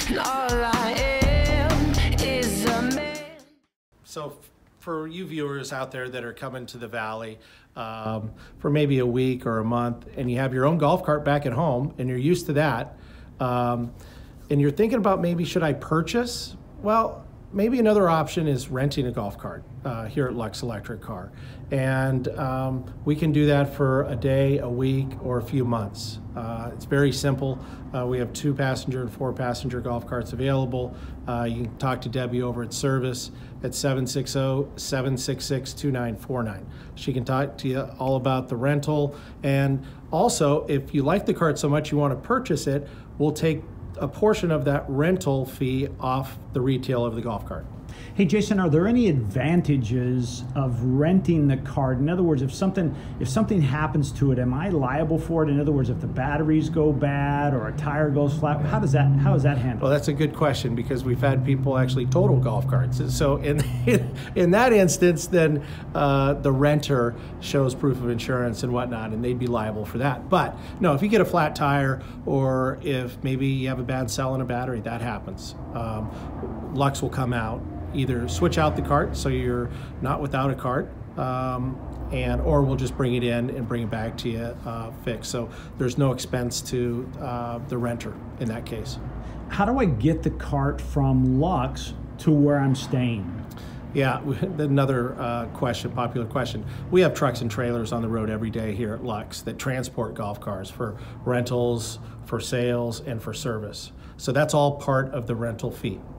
and all I am is a man. So for you viewers out there that are coming to the Valley for maybe a week or a month, and you have your own golf cart back at home and you're used to that, and you're thinking about maybe should I purchase? Well, maybe another option is renting a golf cart here at LUXE Electric Car. And we can do that for a day, a week, or a few months. It's very simple. We have 2-passenger and 4-passenger golf carts available. You can talk to Debbie over at service at 760-766-2949. She can talk to you all about the rental. And also, if you like the cart so much you want to purchase it, we'll take a portion of that rental fee off the retail of the golf cart. Hey Jason, are there any advantages of renting the cart? In other words, if something happens to it, am I liable for it? In other words, if the batteries go bad or a tire goes flat, how is that handled? Well, that's a good question, because we've had people actually total golf carts. So in that instance, then the renter shows proof of insurance and whatnot, and they'd be liable for that. But no, if you get a flat tire, or if maybe you have a bad cell in a battery, that happens. LUXE will come out, either switch out the cart so you're not without a cart, or we'll just bring it in and bring it back to you fixed. So there's no expense to the renter in that case. How do I get the cart from LUXE to where I'm staying? Yeah, another popular question. We have trucks and trailers on the road every day here at LUXE that transport golf cars for rentals, for sales, and for service. So that's all part of the rental fee.